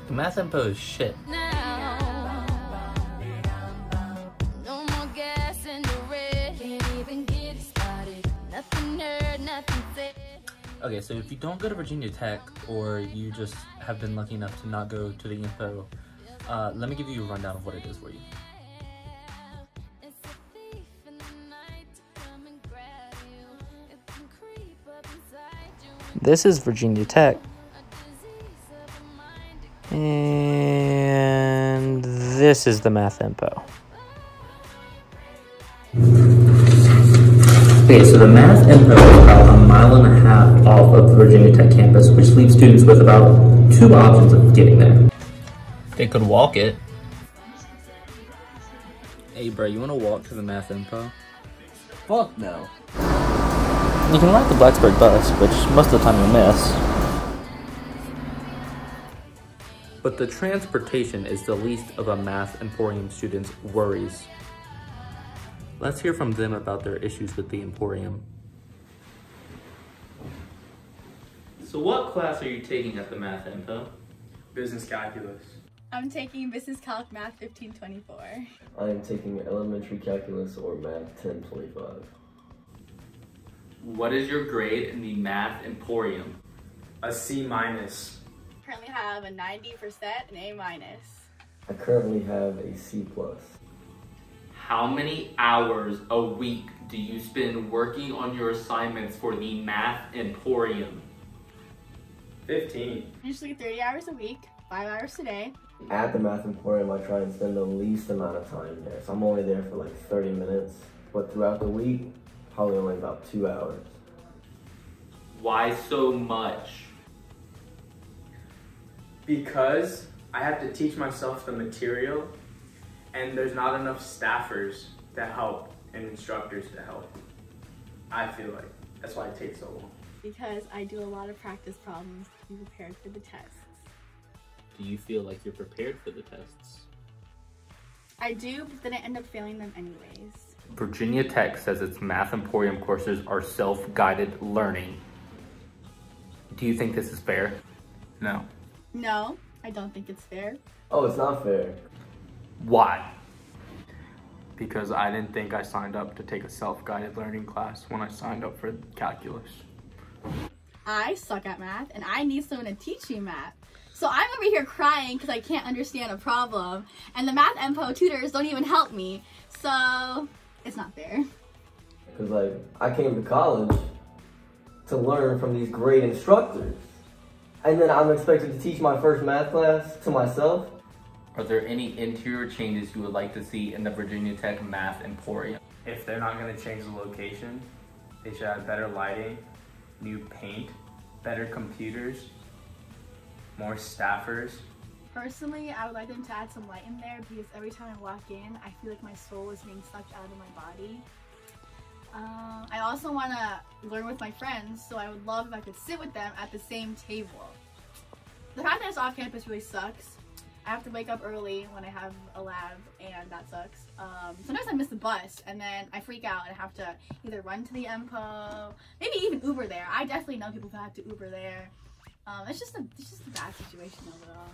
The Math Info is shit. Okay, so if you don't go to Virginia Tech, or you just have been lucky enough to not go to the info, let me give you a rundown of what it is for you. This is Virginia Tech. And this is the Math Info. Okay, so the Math Info is about a mile and a half off of the Virginia Tech campus, which leaves students with about 2 options of getting there. They could walk it. Hey bro, you wanna walk to the Math Info? Fuck no. You can ride the Blacksburg bus, which most of the time you'll miss. But the transportation is the least of a Math Emporium students' worries. Let's hear from them about their issues with the Emporium. So what class are you taking at the Math Info? Business calculus. I'm taking Business Calc Math 1524. I am taking elementary calculus or math 1025. What is your grade in the Math Emporium? A C-. Currently have a 90% and A-. I currently have a C+. How many hours a week do you spend working on your assignments for the Math Emporium? 15. Usually 30 hours a week, 5 hours a day. At the Math Emporium, I try and spend the least amount of time there. So I'm only there for like 30 minutes, but throughout the week, probably only about 2 hours. Why so much? Because I have to teach myself the material, and there's not enough staffers to help and instructors to help. I feel like that's why it takes so long. Because I do a lot of practice problems to be prepared for the tests. Do you feel like you're prepared for the tests? I do, but then I end up failing them anyways. Virginia Tech says its Math Emporium courses are self-guided learning. Do you think this is fair? No. No, I don't think it's fair. Oh, it's not fair. Why? Because I didn't think I signed up to take a self-guided learning class when I signed up for calculus. I suck at math and I need someone to teach me math. So I'm over here crying because I can't understand a problem, and the Math Info tutors don't even help me. So it's not fair. Because like, I came to college to learn from these great instructors. And then I'm expected to teach my first math class to myself. Are there any interior changes you would like to see in the Virginia Tech Math Emporium? If they're not going to change the location, they should have better lighting, new paint, better computers, more staffers. Personally, I would like them to add some light in there because every time I walk in, I feel like my soul is being sucked out of my body. I also want to learn with my friends, so I would love if I could sit with them at the same table. The fact that it's off campus really sucks. I have to wake up early when I have a lab, and that sucks. Sometimes I miss the bus, and then I freak out and have to either run to the MPO, maybe even Uber there. I definitely know people who have to Uber there. It's just a bad situation overall.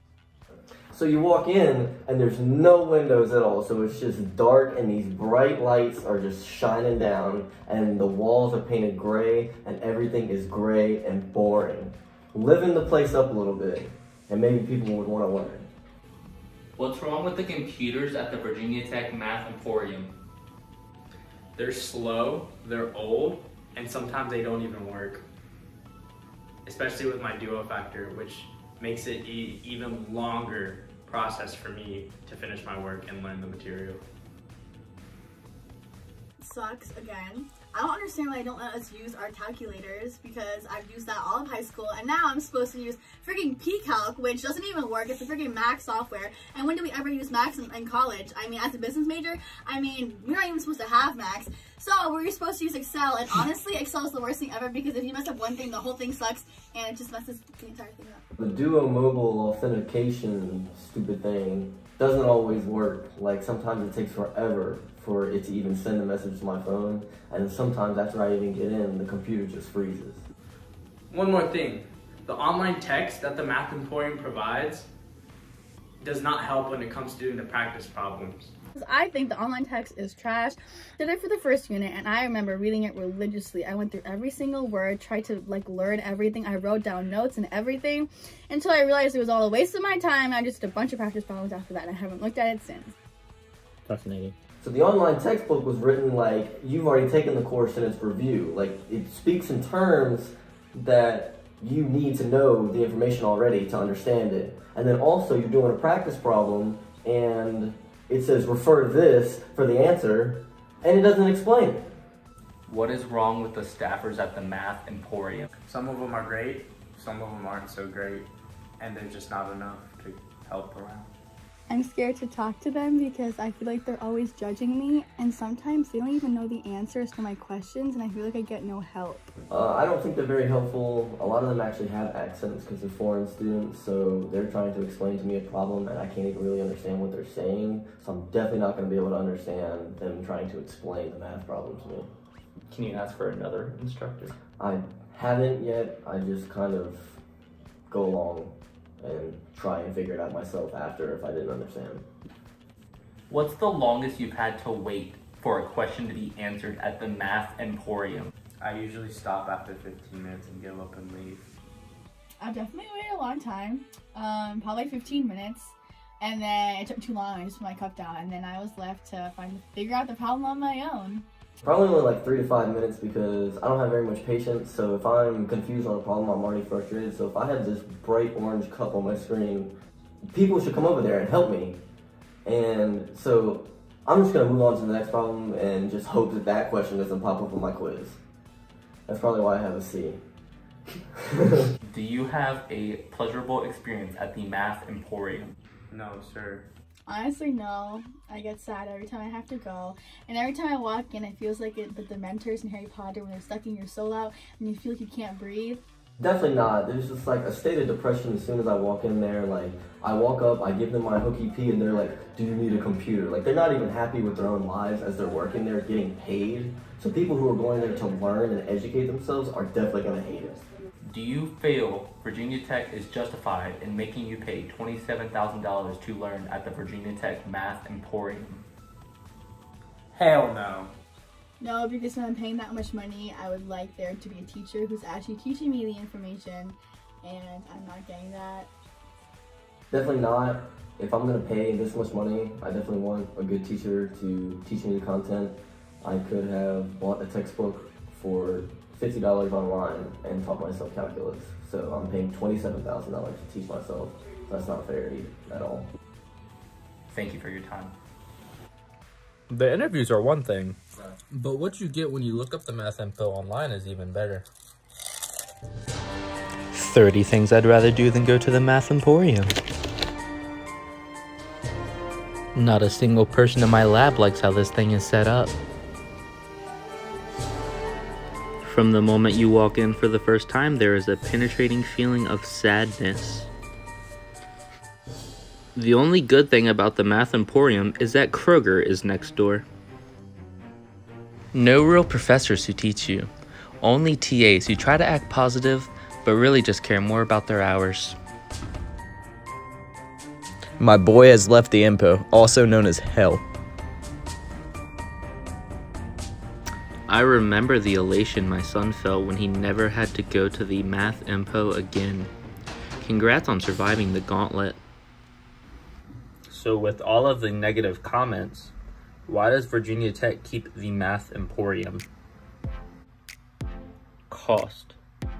So you walk in and there's no windows at all, so it's just dark and these bright lights are just shining down and the walls are painted gray and everything is gray and boring. Liven the place up a little bit and maybe people would want to learn. What's wrong with the computers at the Virginia Tech Math Emporium? They're slow, they're old, and sometimes they don't even work. Especially with my Duo Factor, which makes it even longer process for me to finish my work and learn the material. Sucks again. I don't understand why they don't let us use our calculators because I've used that all of high school, and now I'm supposed to use freaking PCalc, which doesn't even work. It's a freaking Mac software. And when do we ever use Macs in college? I mean, as a business major, I mean, we're not even supposed to have Macs. So we're supposed to use Excel, and honestly, Excel is the worst thing ever because if you mess up one thing, the whole thing sucks, and it just messes the entire thing up. The Duo Mobile authentication stupid thing doesn't always work. Like sometimes it takes forever for it to even send a message to my phone, and sometimes after I even get in, the computer just freezes. One more thing, the online text that the Math Emporium provides does not help when it comes to doing the practice problems. I think the online text is trash. Did it for the first unit, and I remember reading it religiously. I went through every single word, tried to learn everything. I wrote down notes and everything until I realized it was all a waste of my time. I just did a bunch of practice problems after that, and I haven't looked at it since. Fascinating. So the online textbook was written like you've already taken the course in its review. Like it speaks in terms that you need to know the information already to understand it. And then also you're doing a practice problem and it says refer to this for the answer and it doesn't explain it. What is wrong with the staffers at the Math Emporium? Some of them are great, some of them aren't so great, and there's just not enough to help around. I'm scared to talk to them because I feel like they're always judging me, and sometimes they don't even know the answers to my questions, and I feel like I get no help. I don't think they're very helpful. A lot of them actually have accents because they're foreign students, so they're trying to explain to me a problem and I can't even really understand what they're saying. So I'm definitely not going to be able to understand them trying to explain the math problem to me. Can you ask for another instructor? I haven't yet. I just kind of go along and try and figure it out myself after if I didn't understand. What's the longest you've had to wait for a question to be answered at the Math Emporium? I usually stop after 15 minutes and give up and leave. I've definitely waited a long time, probably 15 minutes, and then it took too long. I just put my cup down, and then I was left to figure out the problem on my own. Probably only like 3 to 5 minutes because I don't have very much patience, so if I'm confused on a problem, I'm already frustrated. So if I had this bright orange cup on my screen, people should come over there and help me. And so I'm just gonna move on to the next problem and just hope that that question doesn't pop up on my quiz. That's probably why I have a C. Do you have a pleasurable experience at the Math Emporium? No, sir. Honestly, no. I get sad every time I have to go. And every time I walk in, it feels like the Dementors in Harry Potter when they're sucking your soul out and you feel like you can't breathe. Definitely not. There's just like a state of depression as soon as I walk in there. Like, I walk up, I give them my hooky pee, and they're like, do you need a computer? Like, they're not even happy with their own lives as they're working there getting paid. So people who are going there to learn and educate themselves are definitely gonna hate it. Do you feel Virginia Tech is justified in making you pay $27,000 to learn at the Virginia Tech Math Emporium? Hell no. No, because when I'm paying that much money, I would like there to be a teacher who's actually teaching me the information, and I'm not getting that. Definitely not. If I'm gonna pay this much money, I definitely want a good teacher to teach me the content. I could have bought a textbook for $50 online and taught myself calculus. So I'm paying $27,000 to teach myself. That's not fair at all. Thank you for your time. The interviews are one thing, but what you get when you look up the math info online is even better. 30 things I'd rather do than go to the Math Emporium. Not a single person in my lab likes how this thing is set up. From the moment you walk in for the first time, there is a penetrating feeling of sadness. The only good thing about the Math Emporium is that Kroger is next door. No real professors who teach you, only TAs who try to act positive, but really just care more about their hours. My boy has left the Impo, also known as hell. I remember the elation my son felt when he never had to go to the Math Impo again. Congrats on surviving the gauntlet. So with all of the negative comments, why does Virginia Tech keep the Math Emporium? Cost.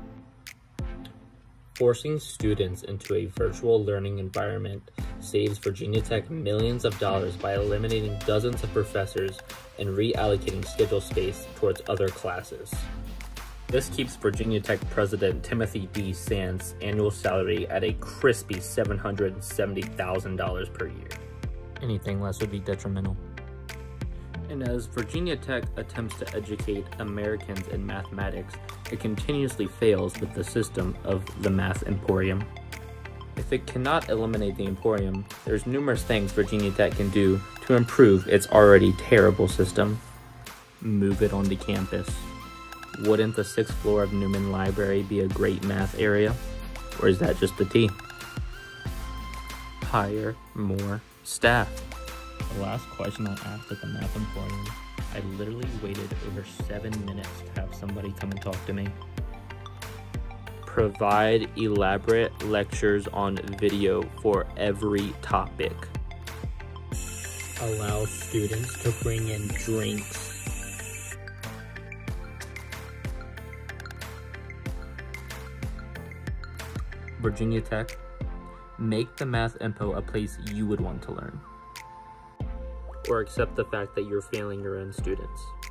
Forcing students into a virtual learning environment saves Virginia Tech millions of dollars by eliminating dozens of professors and reallocating schedule space towards other classes. This keeps Virginia Tech President Timothy D. Sands' annual salary at a crispy $770,000 per year. Anything less would be detrimental. And as Virginia Tech attempts to educate Americans in mathematics, it continuously fails with the system of the Math Emporium. If it cannot eliminate the Emporium, there's numerous things Virginia Tech can do to improve its already terrible system. Move it onto campus. Wouldn't the 6th floor of Newman Library be a great math area? Or is that just the tea? hire more staff. The last question I asked at the Math Emporium, I literally waited over 7 minutes to have somebody come and talk to me. Provide elaborate lectures on video for every topic. Allow students to bring in drinks. Virginia Tech, make the Math Info a place you would want to learn. Or accept the fact that you're failing your own students.